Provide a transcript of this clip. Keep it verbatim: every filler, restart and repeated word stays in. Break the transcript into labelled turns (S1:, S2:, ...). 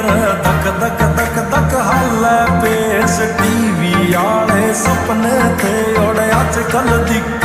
S1: धक धक धक धक हाले पेस टीवी आले सपने थे और अजकल दी